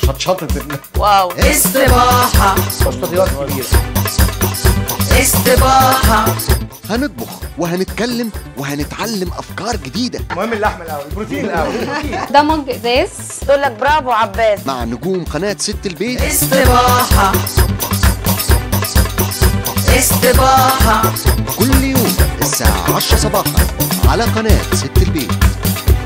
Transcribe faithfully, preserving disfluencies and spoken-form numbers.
شطشطة. واو. استباحة. مستطيلات كبيرة. استباحة. هنطبخ وهنتكلم وهنتعلم افكار جديده. المهم اللحمه الاول، البروتين الاول. ده مج ازاز. تقول لك برافو عباس. مع نجوم قناه ست البيت. استباحة. استباحة. كل يوم الساعه عشرة صباحا على قناه ست البيت.